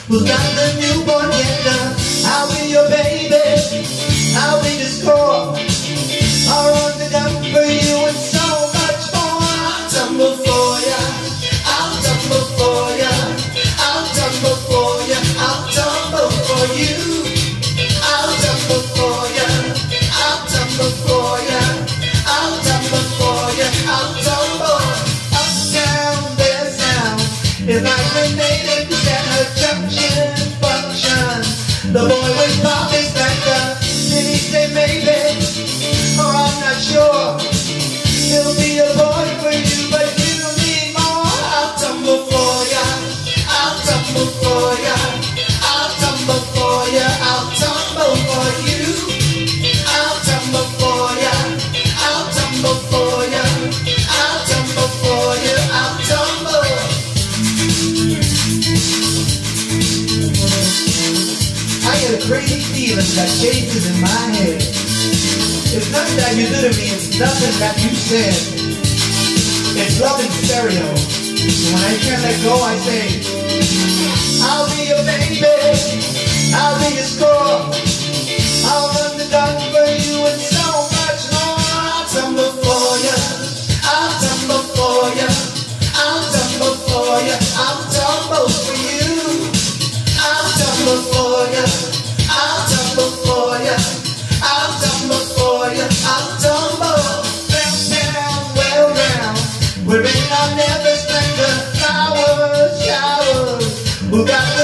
Who's got the newborn gender? I'll be your baby, I'll be the score. I'll run the gun for you and so much more. I'll tumble for ya, I'll tumble for ya, I'll tumble for ya, I'll tumble for you. I'll tumble for ya, I'll tumble for ya, I'll tumble for ya, I'll tumble. Up, down, there's sound. If I remain in the junction function, the boy with pop is like a city say maybe, or I'm not sure. He'll be a boy for you, but you need more. I'll tumble for ya, I'll tumble for ya, I'll tumble for ya, I'll tumble for you. I'll tumble for ya, I'll tumble for ya, I'll tumble for ya, I'll tumble. I get a crazy feeling that chases in my head. It's nothing that you do to me, it's nothing that you said. It's love in stereo. And when I can't let go, I say, I'll be your baby, I'll be your score. I'll run the gun for you and so much more. I'll tumble for ya, I'll tumble for ya, I'll tumble for ya, I'll tumble for you. I'll tumble for ya, I'll tumble for ya, I'll tumble for ya, I'll tumble. Down, down, well down, wherein I'll never spend the flowers, showers. Who got